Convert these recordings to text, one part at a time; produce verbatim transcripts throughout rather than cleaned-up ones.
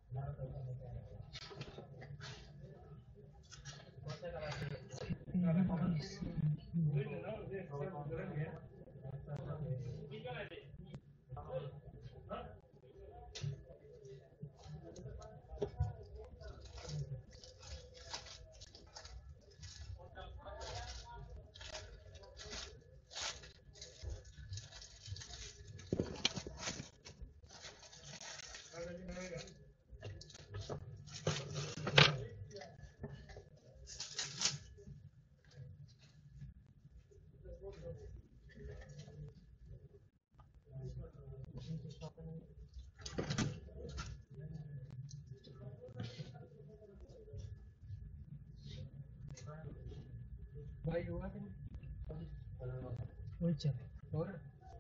भाई हुआ कि वही चल और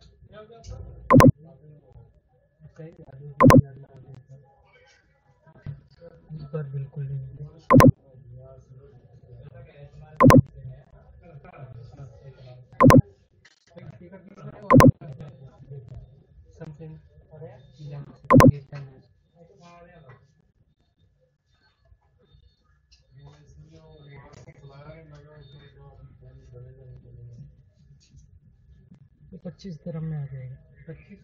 सही इस पर बिल्कुल नहीं समथिंग पच्चीस तरह में आ जाएगा। पच्चीस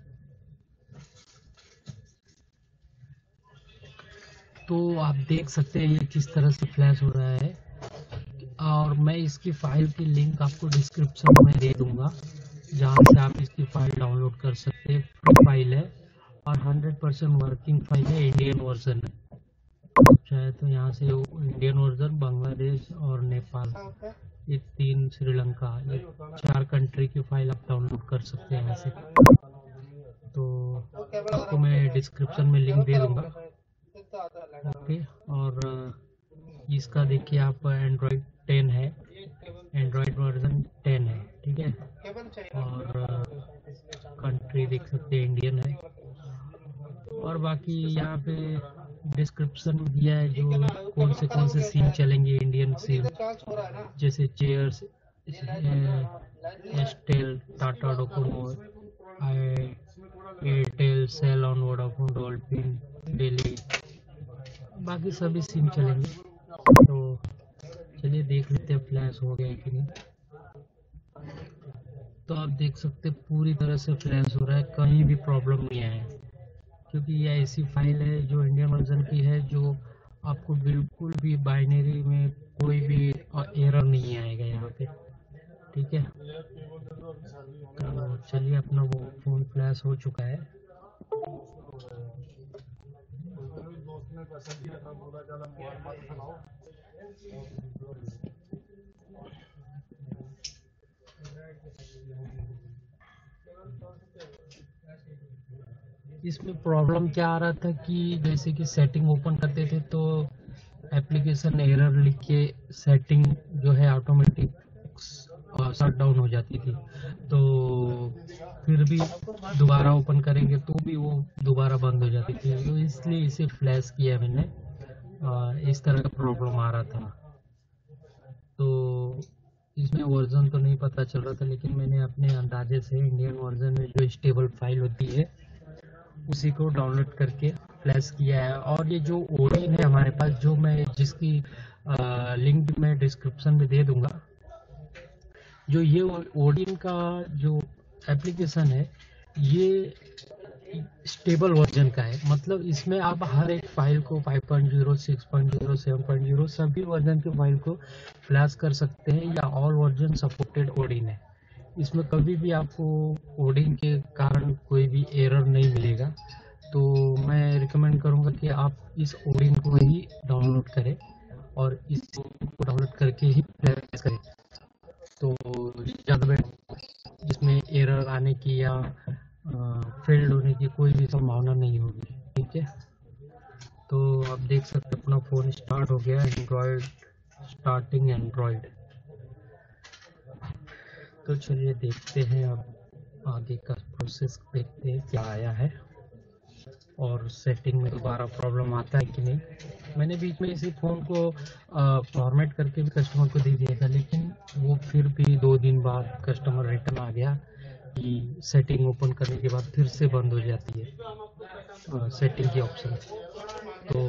तो आप देख सकते हैं ये किस तरह से फ्लैश हो रहा है, और मैं इसकी फाइल की लिंक आपको डिस्क्रिप्शन में दे दूंगा, जहाँ से आप इसकी फाइल डाउनलोड कर सकते हैं। फ्री फाइल है और हंड्रेड परसेंट वर्किंग फाइल है, इंडियन वर्जन है। चाहे तो यहाँ से इंडियन वर्जन, बांग्लादेश और नेपाल, ये तीन, श्रीलंका, ये चार कंट्री की फाइल आप डाउनलोड कर सकते हैं यहाँ से। तो आपको मैं डिस्क्रिप्शन में लिंक दे दूंगा। ओके, और इसका देखिए आप एंड्रॉयड टेन है, एंड्रॉयड वर्जन टेन है, ठीक है। और कंट्री देख सकते हैं इंडियन है, और बाकी यहाँ पे डिस्क्रिप्शन में दिया है जो कौन से कौन से सिम चलेंगे इंडियन सिम, जैसे चेयर्स, Airtel, Tata Docomo, Airtel, cell, Vodafone, Dolphin, डेली, बाकी सभी सिम चलेंगे। तो चलिए देख लेते हैं फ्लैश हो गया कि नहीं। तो आप देख सकते हैं पूरी तरह से फ्लैश हो रहा है, कहीं भी प्रॉब्लम नहीं आया, क्योंकि ये ऐसी फाइल है जो इंडियन वर्जन की है, जो आपको बिल्कुल भी बाइनरी में कोई भी एरर नहीं आएगा यहाँ पे, ठीक है। तो चलिए, अपना वो फोन फ्लैश हो चुका है। इसमें प्रॉब्लम क्या आ रहा था कि जैसे कि सेटिंग ओपन करते थे तो एप्लीकेशन एरर लिख के सेटिंग जो है ऑटोमेटिक शट डाउन हो जाती थी, तो फिर भी दोबारा ओपन करेंगे तो भी वो दोबारा बंद हो जाती थी। तो इसलिए इसे फ्लैश किया मैंने, आ, इस तरह का प्रॉब्लम आ रहा था। तो इसमें वर्जन तो नहीं पता चल रहा था, लेकिन मैंने अपने अंदाजे से इंडियन वर्जन में जो स्टेबल फाइल होती है उसी को डाउनलोड करके फ्लैश किया है। और ये जो ओडिन है हमारे पास, जो मैं जिसकी आ, लिंक मैं डिस्क्रिप्शन में दे दूंगा, जो ये ओडिन का जो एप्लीकेशन है ये स्टेबल वर्जन का है, मतलब इसमें आप हर एक फाइल को five point zero, six point zero, seven point zero सभी वर्जन के फाइल को फ्लैश कर सकते हैं, या ऑल वर्जन सपोर्टेड ओडिन है। इसमें कभी भी आपको ओडिन के कारण कोई भी एरर नहीं मिलेगा। तो मैं रिकमेंड करूंगा कि आप इस ओडिन को ही डाउनलोड करें और इसको डाउनलोड करके ही फ्लैश करें, तो ज़्यादा जिसमें एरर आने की या फेल्ड होने की कोई भी संभावना नहीं होगी, ठीक है। तो आप देख सकते अपना फ़ोन स्टार्ट हो गया, एंड्रॉयड स्टार्टिंग एंड्रॉयड। तो चलिए देखते हैं अब आगे का प्रोसेस, देखते हैं क्या आया है और सेटिंग में दोबारा प्रॉब्लम आता है कि नहीं। मैंने बीच में इसी फ़ोन को फॉर्मेट करके भी कस्टमर को दे दिया था, लेकिन वो फिर भी दो दिन बाद कस्टमर रिटर्न आ गया कि सेटिंग ओपन करने के बाद फिर से बंद हो जाती है सेटिंग की ऑप्शन। तो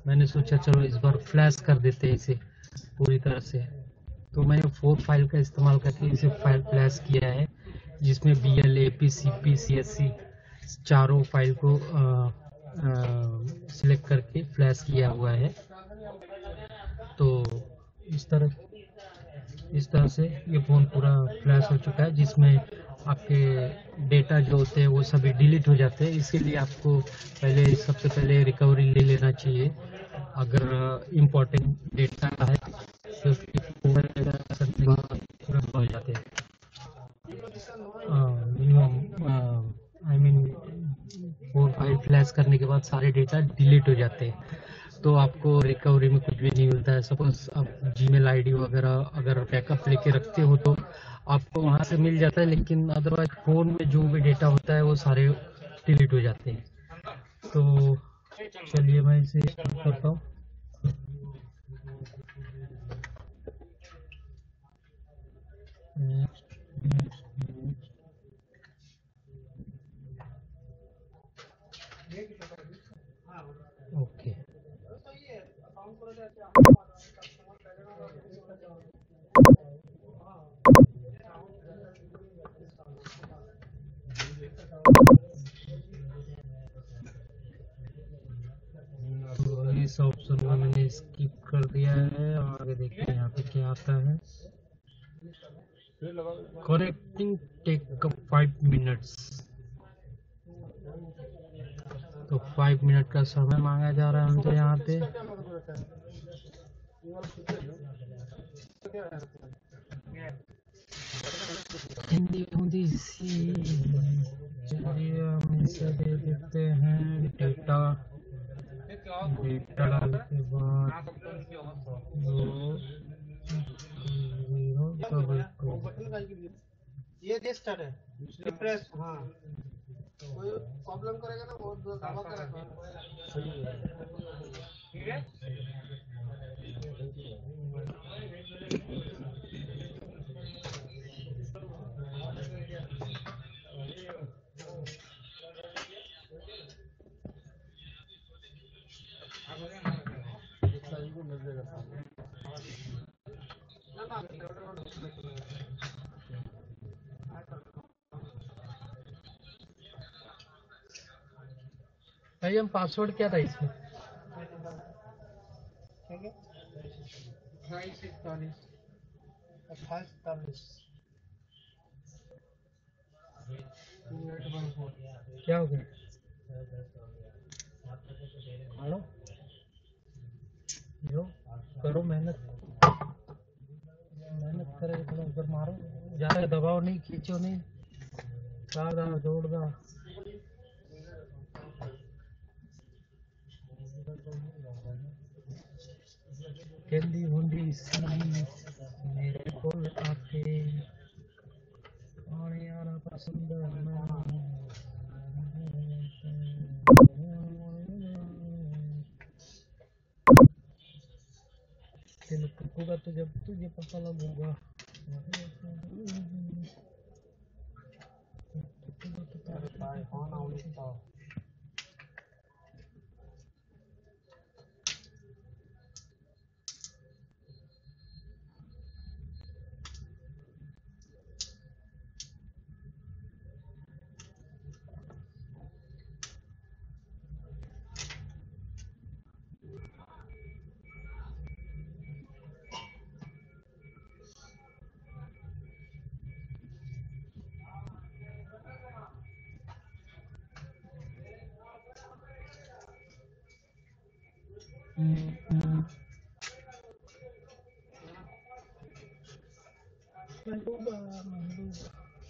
मैंने सोचा चलो इस बार फ्लैश कर देते हैं इसे पूरी तरह से। तो मैंने फोर फाइल का इस्तेमाल करके इसे फाइल फ्लैश किया है, जिसमें B L A P C P C S C चारों फाइल को सिलेक्ट करके फ्लैश किया हुआ है। तो इस तरह इस तरह से ये फ़ोन पूरा फ्लैश हो चुका है, जिसमें आपके डेटा जो होते हैं वो सभी डिलीट हो जाते हैं। इसीलिए आपको पहले सबसे पहले रिकवरी ले लेना चाहिए। अगर इम्पोर्टेंट डेटा है तो उसकी पूरा हो जाते हैं। Minimum I mean four file flash करने के बाद सारे डेटा डिलीट हो जाते हैं, तो आपको रिकवरी में कुछ भी नहीं मिलता है। सपोज आप जीमेल आईडी वगैरह अगर बैकअप लेके रखते हो तो आपको वहाँ से मिल जाता है, लेकिन अदरवाइज फ़ोन में जो भी डेटा होता है वो सारे डिलीट हो जाते हैं। तो चलिए मैं इसे स्टार्ट करता हूँ। ओके, तो इस ऑप्शन को मैंने स्किप कर दिया है। और आगे देखते हैं यहाँ पे क्या आता है। कनेक्टिंग टेक फाइव मिनट्स, तो फाइव मिनट का समय मांगा जा रहा है हमसे यहाँ पे। हिंदी हिंदी सी चलिए हम इसे दे देते हैं डेटा। डेटा डालने के बाद दो जीरो डबल टू ये रजिस्टर है रिफ्रेश। हाँ कोई प्रॉब्लम करेगा ना वो दावा करेगा। ठीक है भाई हम पासवर्ड क्या था इसमें? अट्ठाईस इकतालीस अट्ठाईस इकतालीस क्या हो गया? हेलो, जो करो मेहनत मेहनत करे थोड़ा ऊपर मारो, ज़्यादा दबाओ नहीं, खींचो नहीं, डाल दो जोड़ दो। जल्दी बूंदी सी मेरे को आके और यार पसंद तेरे टूटेगा तो जब तुझे पता लगेगा। मंडूबा मंडूबा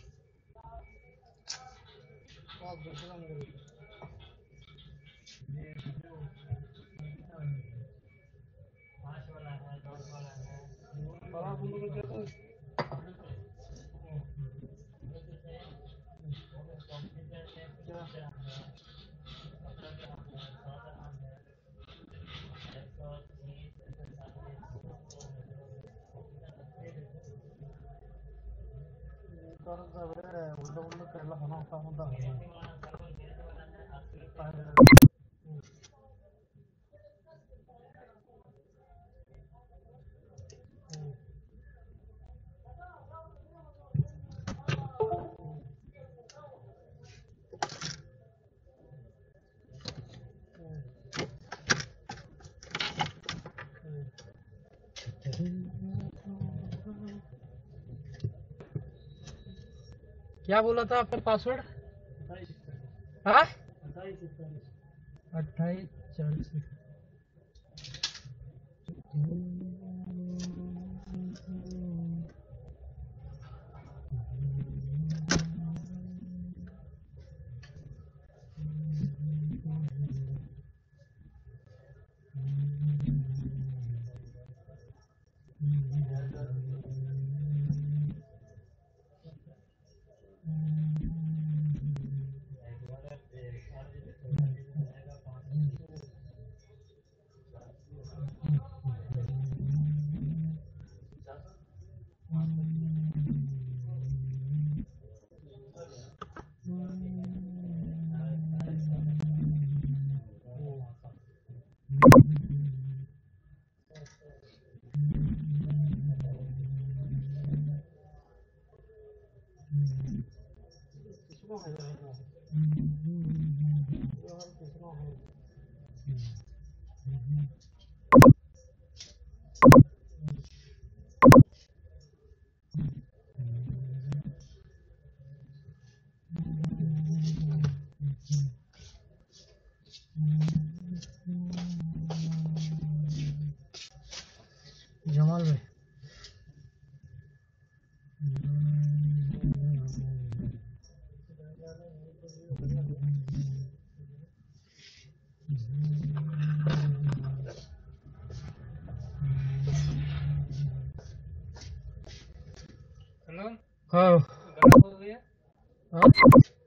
उल्टा उल्टा पहला खाना होता होता है। क्या बोला था आपका पासवर्ड? हाँ, अट्ठाईस चालीस। किसको है ना? ये और किसको है? जमाल भाई, हेलो, हाँ गाना हो गया? हाँ